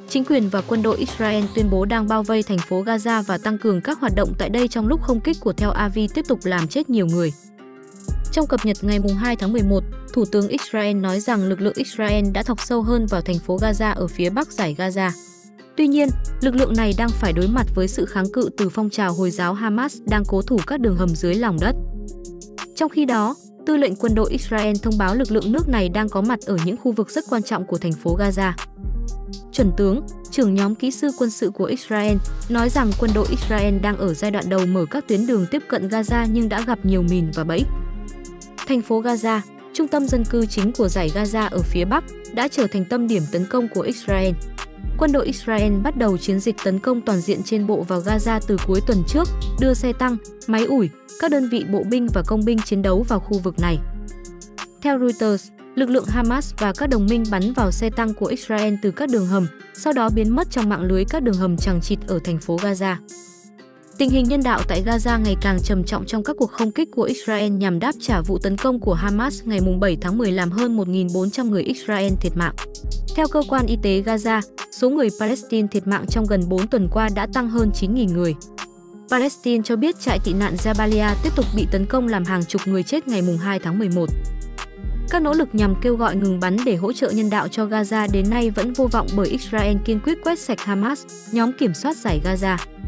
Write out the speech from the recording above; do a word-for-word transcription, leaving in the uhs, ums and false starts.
Chính quyền và quân đội Israel tuyên bố đang bao vây thành phố Gaza và tăng cường các hoạt động tại đây trong lúc không kích của Tel Aviv tiếp tục làm chết nhiều người. Trong cập nhật ngày hai tháng mười một, Thủ tướng Israel nói rằng lực lượng Israel đã thọc sâu hơn vào thành phố Gaza ở phía bắc dải Gaza. Tuy nhiên, lực lượng này đang phải đối mặt với sự kháng cự từ phong trào Hồi giáo Hamas đang cố thủ các đường hầm dưới lòng đất. Trong khi đó, Tư lệnh quân đội Israel thông báo lực lượng nước này đang có mặt ở những khu vực rất quan trọng của thành phố Gaza. Chuẩn tướng, trưởng nhóm kỹ sư quân sự của Israel, nói rằng quân đội Israel đang ở giai đoạn đầu mở các tuyến đường tiếp cận Gaza nhưng đã gặp nhiều mìn và bẫy. Thành phố Gaza, trung tâm dân cư chính của dải Gaza ở phía Bắc, đã trở thành tâm điểm tấn công của Israel. Quân đội Israel bắt đầu chiến dịch tấn công toàn diện trên bộ vào Gaza từ cuối tuần trước, đưa xe tăng, máy ủi, các đơn vị bộ binh và công binh chiến đấu vào khu vực này. Theo Reuters, lực lượng Hamas và các đồng minh bắn vào xe tăng của Israel từ các đường hầm, sau đó biến mất trong mạng lưới các đường hầm chằng chịt ở thành phố Gaza. Tình hình nhân đạo tại Gaza ngày càng trầm trọng trong các cuộc không kích của Israel nhằm đáp trả vụ tấn công của Hamas ngày bảy tháng mười làm hơn một nghìn bốn trăm người Israel thiệt mạng. Theo cơ quan y tế Gaza, số người Palestine thiệt mạng trong gần bốn tuần qua đã tăng hơn chín nghìn người. Palestine cho biết trại tị nạn Jabalia tiếp tục bị tấn công làm hàng chục người chết ngày hai tháng mười một. Các nỗ lực nhằm kêu gọi ngừng bắn để hỗ trợ nhân đạo cho Gaza đến nay vẫn vô vọng bởi Israel kiên quyết quét sạch Hamas, nhóm kiểm soát dải Gaza.